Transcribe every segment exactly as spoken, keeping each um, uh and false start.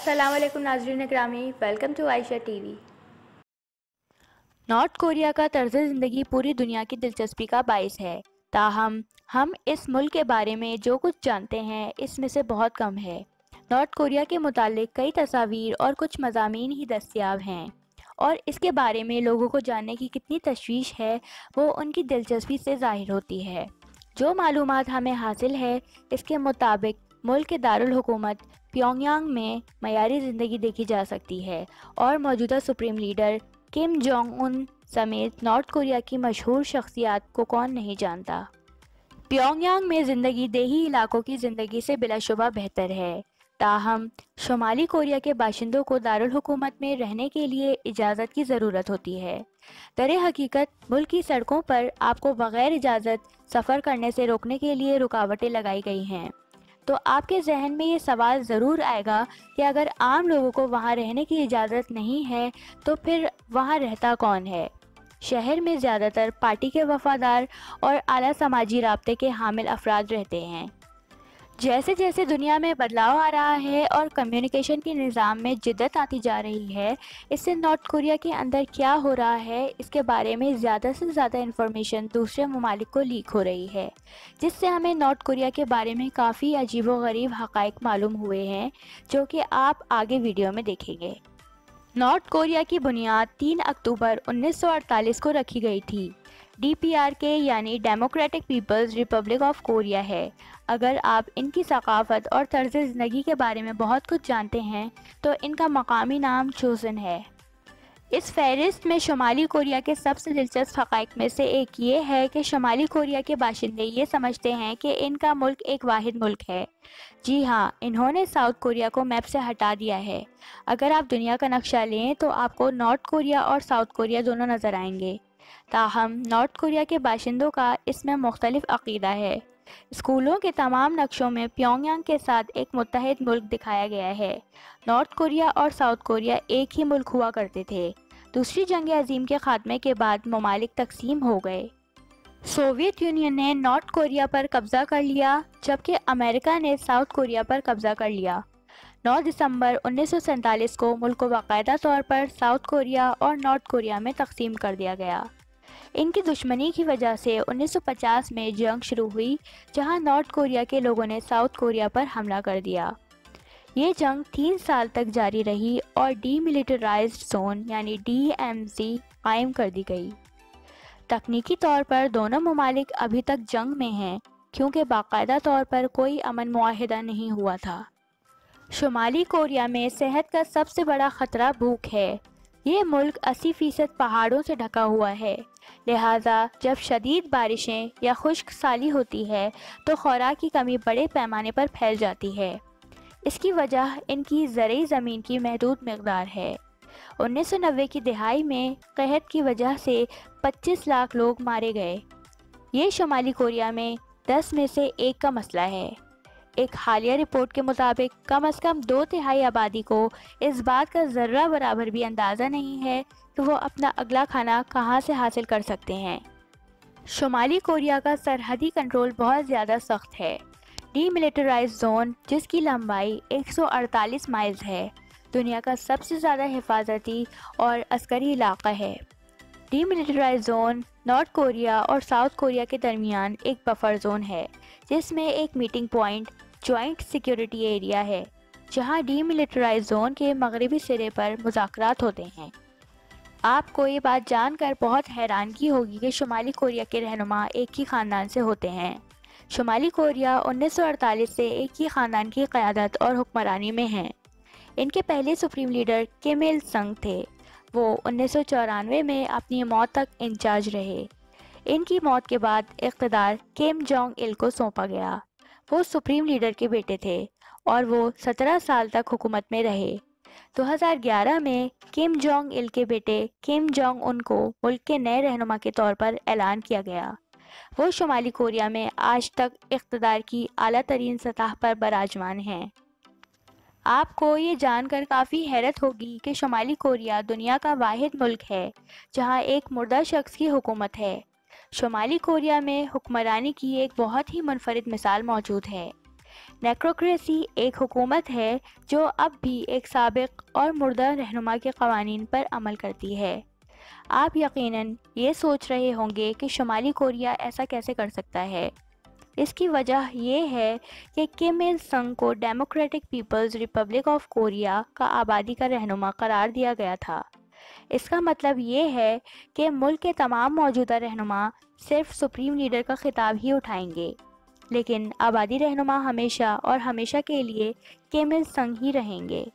अस्सलाम वालेकुम नाज़रीन इकरामी, welcome to Ayesha TV. North Korea का तर्ज ज़िंदगी पूरी दुनिया की दिलचस्पी का बाइस है, ताहम हम इस मुल्क के बारे में जो कुछ जानते हैं इसमें से बहुत कम है। नॉर्थ कोरिया के मुतालिक कई तस्वीर और कुछ मज़ामीन ही दस्तयाब हैं, और इसके बारे में लोगों को जानने की कितनी तशवीश है वो उनकी दिलचस्पी से ज़ाहिर होती है। जो मालूमात हमें हासिल है इसके मुताबिक मुल्क के दारुल हुकूमत प्योंगयांग में मयारी ज़िंदगी देखी जा सकती है, और मौजूदा supreme leader Kim Jong Un समेत नॉर्थ कोरिया की मशहूर शख्सियात को कौन नहीं जानता। प्योंगयांग में ज़िंदगी देही इलाकों की ज़िंदगी से बिलाशुबा बेहतर है, ताहम शुमाली कोरिया के बाशिंदों को दारुल हुकूमत में रहने के लिए इजाज़त की ज़रूरत होती है। दरे हकीकत मुल्क की सड़कों पर आपको बग़ैर इजाज़त सफ़र करने से रोकने के लिए रुकावटें लगाई गई हैं। तो आपके जहन में ये सवाल ज़रूर आएगा कि अगर आम लोगों को वहाँ रहने की इजाज़त नहीं है तो फिर वहाँ रहता कौन है। शहर में ज़्यादातर पार्टी के वफ़ादार और आला समाजी राब्ते के हामिल अफराद रहते हैं। जैसे जैसे दुनिया में बदलाव आ रहा है और कम्युनिकेशन के निज़ाम में जिद्दत आती जा रही है, इससे नॉर्थ कोरिया के अंदर क्या हो रहा है इसके बारे में ज़्यादा से ज़्यादा इन्फॉर्मेशन दूसरे ममालिक को लीक हो रही है, जिससे हमें नॉर्थ कोरिया के बारे में काफ़ी अजीब व गरीब हक़ाइक़ मालूम हुए हैं, जो कि आप आगे वीडियो में देखेंगे। नॉर्थ कोरिया की बुनियाद तीन अक्टूबर उन्नीस सौ अड़तालीस को रखी गई थी। डी पी आर के यानी Democratic People's Republic of Korea है। अगर आप इनकी सकाफ़त और तर्ज ज़िंदगी के बारे में बहुत कुछ जानते हैं तो इनका मकामी नाम चोसन है। इस फहरिस्त में शुमाली कोरिया के सबसे दिलचस्प हक़ाइक़ में से एक ये है कि शुमाली कोरिया के बाशिंदे ये समझते हैं कि इनका मुल्क एक वाहिद मुल्क है। जी हाँ, इन्होंने साउथ कोरिया को मैप से हटा दिया है। अगर आप दुनिया का नक्शा लें तो आपको नॉर्थ कोरिया और साउथ कोरिया दोनों नज़र आएंगे। ताहम नॉर्थ कोरिया के बाशिंदों का इसमें मुख्तलिफ अक़ीदा है। स्कूलों के तमाम नक्शों में प्योंगयांग के साथ एक मुत्तहिद मुल्क दिखाया गया है। नॉर्थ कोरिया और साउथ कोरिया एक ही मुल्क हुआ करते थे। दूसरी जंग अज़ीम के ख़ात्मे के बाद ममालिक तकसीम हो गए। सोवियत यूनियन ने नॉर्थ कोरिया पर कब्ज़ा कर लिया, जबकि अमेरिका ने साउथ कोरिया पर कब्ज़ा कर लिया। नौ दिसंबर उन्नीस सौ सैंतालीस को मुल्क को बाकायदा तौर पर साउथ कोरिया और नॉर्थ कोरिया में तकसीम कर दिया गया। इनकी दुश्मनी की वजह से उन्नीस सौ पचास में जंग शुरू हुई, जहां नॉर्थ कोरिया के लोगों ने साउथ कोरिया पर हमला कर दिया। ये जंग तीन साल तक जारी रही और डीमिलिटराइज्ड जोन यानी डी एम ज़ी कायम कर दी गई। तकनीकी तौर पर दोनों ममालिक अभी तक जंग में हैं, क्योंकि बाकायदा तौर पर कोई अमन मुआहिदा नहीं हुआ था। शुमाली कोरिया में सेहत का सबसे बड़ा ख़तरा भूख है। ये मुल्क अस्सी फ़ीसद पहाड़ों से ढका हुआ है, लिहाजा जब शदीद बारिशें या खुश्क साली होती है तो खुराक की कमी बड़े पैमाने पर फैल जाती है। इसकी वजह इनकी ज़रई ज़मीन की महदूद मकदार है। उन्नीस सौ नब्बे की दिहाई में कहत की वजह से पच्चीस लाख लोग मारे गए। ये शुमाली कोरिया में दस में से एक का मसला है। एक हालिया रिपोर्ट के मुताबिक कम अज़ कम दो तिहाई आबादी को इस बात का ज़र्रा बराबर भी अंदाज़ा नहीं है कि वो अपना अगला खाना कहाँ से हासिल कर सकते हैं। शुमाली कोरिया का सरहदी कंट्रोल बहुत ज़्यादा सख्त है। डीमिलिटराइज्ड जोन, जिसकी लंबाई एक सौ अड़तालीस माइल्स है, दुनिया का सबसे ज़्यादा हिफाजती और अस्करी इलाका है। डीमिलिटराइज्ड जोन नॉर्थ कोरिया और साउथ कोरिया के दरमियान एक बफर जोन है, जिसमें एक meeting point joint security area है, जहां डीमिलिटराइज्ड जोन के मगरबी सिरे पर मुज़ाकरात होते हैं। आपको ये बात जानकर बहुत हैरानगी होगी कि शुमाली कोरिया के रहनुमा एक ही ख़ानदान से होते हैं। शुमाली कोरिया उन्नीस सौ अड़तालीस से एक ही ख़ानदान की क़यादत और हुक्मरानी में हैं। इनके पहले सुप्रीम लीडर किम इल संग थे। वो उन्नीस सौ चौरानवे में अपनी मौत तक इंचार्ज रहे। इनकी मौत के बाद इक़्तिदार किम जोंग इल को सौंपा गया। वो सुप्रीम लीडर के बेटे थे और वो सत्रह साल तक हुकूमत में रहे। दो हज़ार ग्यारह में किम जोंग इल के बेटे किम जोंग उन को मुल्क के नए रहनुमा के तौर पर ऐलान किया गया। वो शुमाली कोरिया में आज तक इक़्तिदार की आला तरीन सतह पर बराजमान हैं। आपको ये जानकर काफ़ी हैरत होगी कि शुमाली कोरिया दुनिया का वाहिद मुल्क है जहाँ एक मुर्दा शख्स की हुकूमत है। शुमाली कोरिया में हुक्मरानी की एक बहुत ही मुनफरिद मिसाल मौजूद है। نیکروکریسی ایک حکومت ہے جو اب بھی ایک سابق اور مردہ رہنما کے قوانین پر عمل کرتی ہے۔ آپ یقیناً یہ سوچ رہے ہوں گے کہ شمالی کوریا ایسا کیسے کر سکتا ہے۔ اس کی وجہ یہ ہے کہ کم il سنگ کو Democratic People's Republic of Korea کا آبادی کا رہنما قرار دیا گیا تھا۔ اس کا مطلب یہ ہے کہ ملک کے تمام موجودہ رہنما صرف سپریم لیڈر کا خطاب ہی اٹھائیں گے، لیکن آبادی رہنما ہمیشہ اور ہمیشہ کے لیے کم il سنگ ہی رہیں گے۔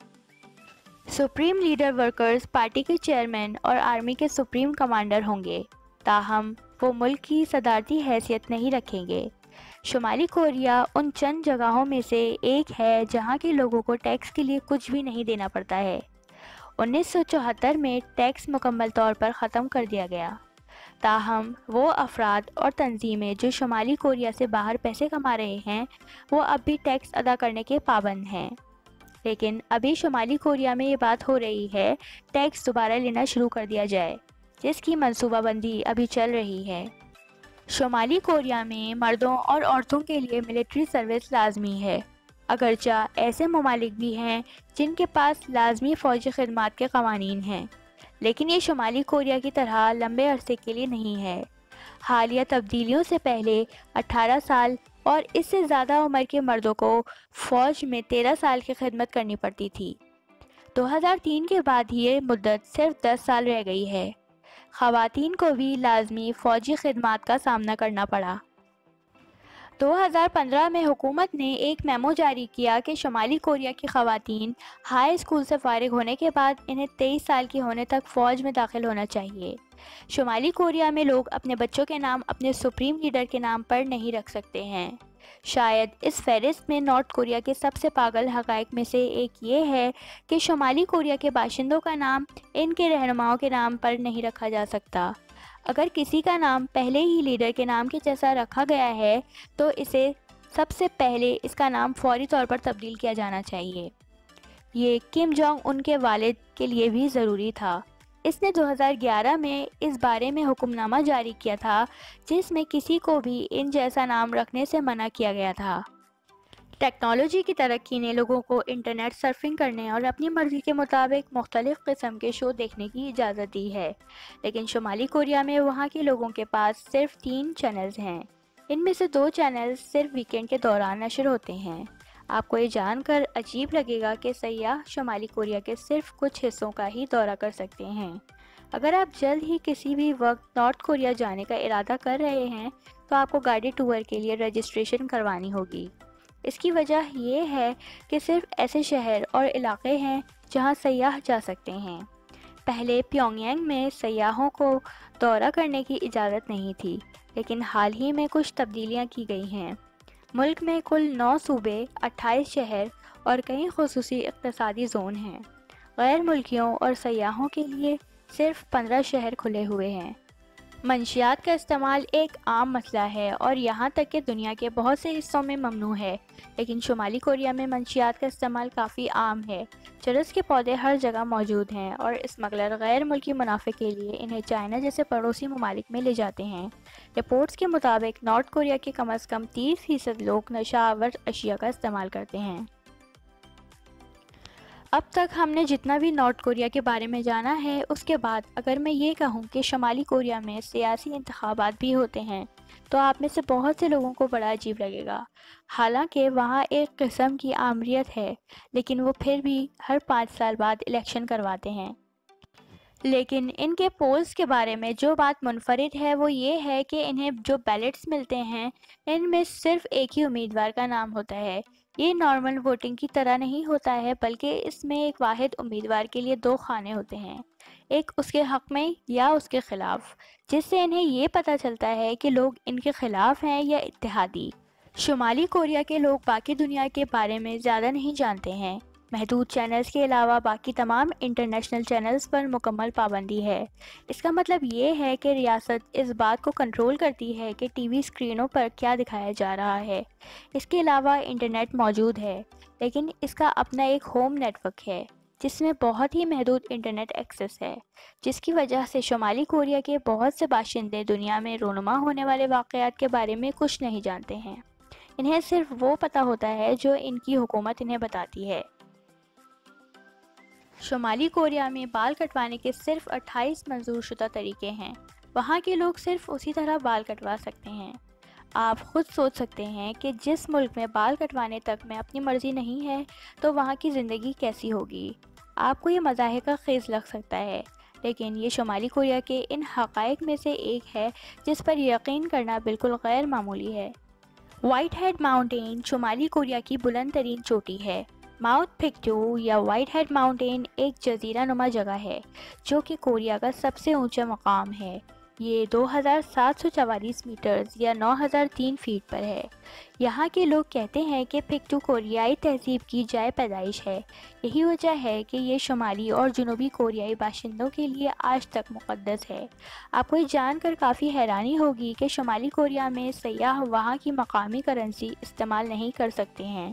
سپریم لیڈر ورکرز پارٹی کے چیئرمین اور آرمی کے سپریم کمانڈر ہوں گے، تاہم وہ ملک کی صدارتی حیثیت نہیں رکھیں گے۔ شمالی کوریا ان چند جگہوں میں سے ایک ہے جہاں کے لوگوں کو ٹیکس کے لیے کچھ بھی نہیں دینا پڑتا ہے۔ انیس سو چوہتر میں ٹیکس مکمل طور پر ختم کر دیا گیا، تاہم وہ افراد اور تنظیمیں جو شمالی کوریا سے باہر پیسے کما رہے ہیں وہ اب بھی ٹیکس ادا کرنے کے پابند ہیں۔ لیکن ابھی شمالی کوریا میں یہ بات ہو رہی ہے ٹیکس دوبارہ لینا شروع کر دیا جائے، جس کی منصوبہ بندی ابھی چل رہی ہے۔ شمالی کوریا میں مردوں اور عورتوں کے لیے ملٹری سروس لازمی ہے، اگرچہ ایسے ممالک بھی ہیں جن کے پاس لازمی فوجی خدمات کے قوانین ہیں، لیکن یہ شمالی کوریا کی طرح لمبے عرصے کے لیے نہیں ہے۔ حالیہ تبدیلیوں سے پہلے اٹھارہ سال اور اس سے زیادہ عمر کے مردوں کو فوج میں تیرہ سال کی خدمت کرنی پڑتی تھی۔ دو ہزار تین کے بعد یہ مدت صرف دس سال رہ گئی ہے۔ خواتین کو بھی لازمی فوجی خدمات کا سامنا کرنا پڑا۔ دو ہزار پندرہ میں حکومت نے ایک میمو جاری کیا کہ شمالی کوریا کی خواتین ہائی اسکول سے فارغ ہونے کے بعد انہیں تیئیس سال کی ہونے تک فوج میں داخل ہونا چاہیے۔ شمالی کوریا میں لوگ اپنے بچوں کے نام اپنے سپریم لیڈر کے نام پر نہیں رکھ سکتے ہیں۔ شاید اس فہرست میں نارتھ کوریا کے سب سے پاگل حقائق میں سے ایک یہ ہے کہ شمالی کوریا کے باشندوں کا نام ان کے رہنماؤں کے نام پر نہیں رکھا جا سکتا۔ اگر کسی کا نام پہلے ہی لیڈر کے نام کے جیسا رکھا گیا ہے تو اسے سب سے پہلے اس کا نام فوری طور پر تبدیل کیا جانا چاہیے۔ یہ کم جونگ ان کے والد کے لیے بھی ضروری تھا۔ اس نے دو ہزار گیارہ میں اس بارے میں حکم نامہ جاری کیا تھا جس میں کسی کو بھی ان جیسا نام رکھنے سے منع کیا گیا تھا۔ ٹیکنالوجی کی ترقی نے لوگوں کو انٹرنیٹ سرفنگ کرنے اور اپنی مرضی کے مطابق مختلف قسم کے شو دیکھنے کی اجازت دی ہے، لیکن شمالی کوریا میں وہاں کے لوگوں کے پاس صرف تین چینلز ہیں۔ ان میں سے دو چینلز صرف ویکینڈ کے دوران نشر ہوتے ہیں۔ آپ کو یہ جان کر عجیب لگے گا کہ سیاح شمالی کوریا کے صرف کچھ حصوں کا ہی دورہ کر سکتے ہیں۔ اگر آپ جلد ہی کسی بھی وقت نارتھ کوریا جانے کا ارادہ کر رہے ہیں تو آپ کو گاڑی ٹور کے لیے رجسٹریشن کروانی ہوگی۔ اس کی وجہ یہ ہے کہ صرف ایسے شہر اور علاقے ہیں جہاں سیاح جا سکتے ہیں۔ پہلے پیونگ یانگ میں سیاحوں کو دورہ کرنے کی اجازت نہیں تھی، لیکن حال ہی میں کچھ تبدیلیاں کی گئی ہیں۔ ملک میں کل نو صوبے، اٹھائیس شہر اور کئی خصوصی اقتصادی زون ہیں۔ غیر ملکیوں اور سیاحوں کے لیے صرف پندرہ شہر کھلے ہوئے ہیں۔ منشیات کا استعمال ایک عام مسئلہ ہے اور یہاں تک کہ دنیا کے بہت سے حصوں میں ممنوع ہے، لیکن شمالی کوریا میں منشیات کا استعمال کافی عام ہے۔ چرس کے پودے ہر جگہ موجود ہیں اور اسمگلر غیر ملکی منافع کے لیے انہیں چائنا جیسے پڑوسی ممالک میں لے جاتے ہیں۔ رپورٹس کے مطابق نارتھ کوریا کے کم از کم تیس فیصد لوگ نشہ آور اشیاء کا استعمال کرتے ہیں۔ اب تک ہم نے جتنا بھی نارتھ کوریا کے بارے میں جانا ہے، اس کے بعد اگر میں یہ کہوں کہ شمالی کوریا میں سیاسی انتخابات بھی ہوتے ہیں تو آپ میں سے بہت سے لوگوں کو بڑا عجیب لگے گا۔ حالانکہ وہاں ایک قسم کی آمریت ہے، لیکن وہ پھر بھی ہر پانچ سال بعد الیکشن کرواتے ہیں۔ لیکن ان کے پولز کے بارے میں جو بات منفرد ہے وہ یہ ہے کہ انہیں جو بیلٹس ملتے ہیں ان میں صرف ایک ہی امیدوار کا نام ہوتا ہے۔ یہ نارمل ووٹنگ کی طرح نہیں ہوتا ہے، بلکہ اس میں ایک واحد امیدوار کے لیے دو خانے ہوتے ہیں، ایک اس کے حق میں یا اس کے خلاف، جس سے انہیں یہ پتہ چلتا ہے کہ لوگ ان کے خلاف ہیں یا اتحادی۔ شمالی کوریا کے لوگ باقی دنیا کے بارے میں زیادہ نہیں جانتے ہیں۔ محدود چینلز کے علاوہ باقی تمام انٹرنیشنل چینلز پر مکمل پابندی ہے۔ اس کا مطلب یہ ہے کہ ریاست اس بات کو کنٹرول کرتی ہے کہ ٹی وی اسکرینوں پر کیا دکھایا جا رہا ہے۔ اس کے علاوہ انٹرنیٹ موجود ہے، لیکن اس کا اپنا ایک ہوم نیٹ ورک ہے جس میں بہت ہی محدود انٹرنیٹ ایکسس ہے، جس کی وجہ سے شمالی کوریا کے بہت سے باشندے دنیا میں رونما ہونے والے واقعات کے بارے میں کچھ نہیں جانتے ہیں۔ انہیں صرف وہ پتہ ہوتا ہے جو ان کی حکومت انہیں بتاتی ہے۔ شمالی کوریا میں بال کٹوانے کے صرف اٹھائیس منظور شدہ طریقے ہیں۔ وہاں کے لوگ صرف اسی طرح بال کٹوا سکتے ہیں۔ آپ خود سوچ سکتے ہیں کہ جس ملک میں بال کٹوانے تک میں اپنی مرضی نہیں ہے تو وہاں کی زندگی کیسی ہوگی۔ آپ کو یہ مضحکہ خیز لگ سکتا ہے، لیکن یہ شمالی کوریا کے ان حقائق میں سے ایک ہے جس پر یقین کرنا بالکل غیر معمولی ہے۔ وائٹ ہیڈ ماؤنٹین شمالی کوریا کی بلند ترین چوٹی ہے۔ ماؤنٹ پکٹو یا وائٹ ہیڈ ماؤنٹین ایک جزیرہ نما جگہ ہے جو کہ کوریا کا سب سے اونچا مقام ہے۔ یہ دو ہزار سات سو چوالیس میٹرز یا نو ہزار تین فیٹ پر ہے۔ یہاں کے لوگ کہتے ہیں کہ پکٹو کوریائی تہذیب کی جائے پیدائش ہے۔ یہی وجہ ہے کہ یہ شمالی اور جنوبی کوریائی باشندوں کے لیے آج تک مقدس ہے۔ آپ کو یہ جان کر کافی حیرانی ہوگی کہ شمالی کوریا میں سیاح وہاں کی مقامی کرنسی استعمال نہیں کر سکتے ہیں۔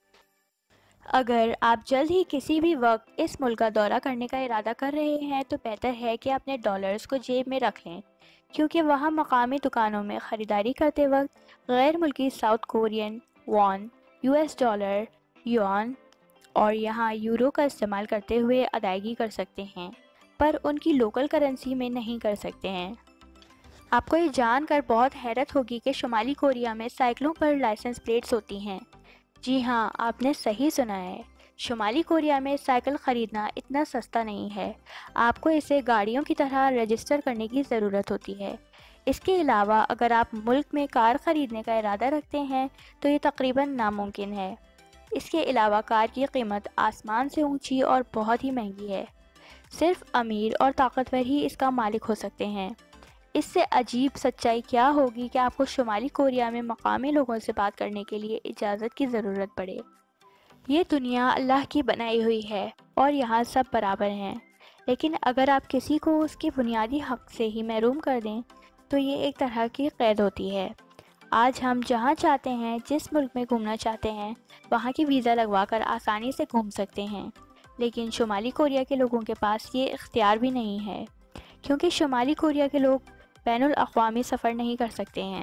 اگر آپ جلد ہی کسی بھی وقت اس ملک کا دورہ کرنے کا ارادہ کر رہے ہیں تو بہتر ہے کہ اپنے ڈالرز کو جیب میں رکھ لیں، کیونکہ وہاں مقامی دکانوں میں خریداری کرتے وقت غیر ملکی South Korean won, U S dollar, yuan اور یہاں یورو کا استعمال کرتے ہوئے ادائیگی کر سکتے ہیں، پر ان کی لوکل کرنسی میں نہیں کر سکتے ہیں۔ آپ کو یہ جان کر بہت حیرت ہوگی کہ شمالی کوریا میں سائیکلوں پر لائسنس پلیٹس ہوتی ہیں۔ جی ہاں، آپ نے صحیح سنا ہے، شمالی کوریا میں سائیکل خریدنا اتنا سستا نہیں ہے۔ آپ کو اسے گاڑیوں کی طرح رجسٹر کرنے کی ضرورت ہوتی ہے۔ اس کے علاوہ اگر آپ ملک میں کار خریدنے کا ارادہ رکھتے ہیں تو یہ تقریباً ناممکن ہے۔ اس کے علاوہ کار کی قیمت آسمان سے اونچی اور بہت ہی مہنگی ہے۔ صرف امیر اور طاقتور ہی اس کا مالک ہو سکتے ہیں۔ اس سے عجیب سچائی کیا ہوگی کہ آپ کو شمالی کوریا میں مقامی لوگوں سے بات کرنے کے لیے اجازت کی ضرورت پڑے۔ یہ دنیا اللہ کی بنائی ہوئی ہے اور یہاں سب برابر ہیں، لیکن اگر آپ کسی کو اس کے بنیادی حق سے ہی محروم کر دیں تو یہ ایک طرح کی قید ہوتی ہے۔ آج ہم جہاں چاہتے ہیں، جس ملک میں گھومنا چاہتے ہیں، وہاں کی ویزا لگوا کر آسانی سے گھوم سکتے ہیں، لیکن شمالی کوریا کے لوگوں کے پاس یہ اختیار بھی نہیں ہے، کیونکہ شمالی کوریا کے لوگ بین الاقوامی سفر نہیں کر سکتے ہیں۔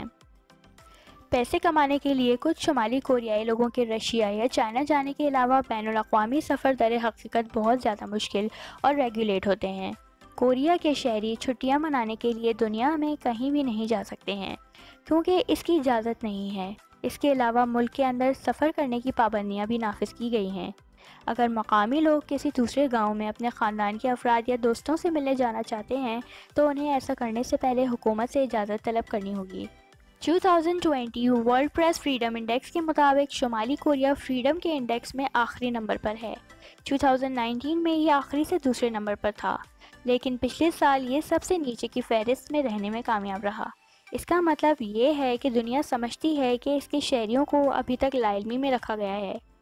پیسے کمانے کے لیے کچھ شمالی کوریائی لوگوں کے رشیا یا چائنا جانے کے علاوہ بین الاقوامی سفر در حقیقت بہت زیادہ مشکل اور ریگولیٹ ہوتے ہیں۔ کوریا کے شہری چھٹیاں منانے کے لیے دنیا میں کہیں بھی نہیں جا سکتے ہیں کیونکہ اس کی اجازت نہیں ہے۔ اس کے علاوہ ملک کے اندر سفر کرنے کی پابندیاں بھی نافذ کی گئی ہیں۔ اگر مقامی لوگ کسی دوسرے گاؤں میں اپنے خاندان کے افراد یا دوستوں سے ملنے جانا چاہتے ہیں تو انہیں ایسا کرنے سے پہلے حکومت سے اجازت طلب کرنی ہوگی۔ دو ہزار بیس ورلڈ پریس فریڈم انڈیکس کے مطابق شمالی کوریا فریڈم کے انڈیکس میں آخری نمبر پر ہے۔ دو ہزار انیس میں یہ آخری سے دوسرے نمبر پر تھا، لیکن پچھلے سال یہ سب سے نیچے کی فہرست میں رہنے میں کامیاب رہا۔ اس کا مطلب یہ ہے کہ دنیا سمجھتی ہے کہ اس کے شہریوں کو ابھی تک لا علمی میں رکھا گیا ہے۔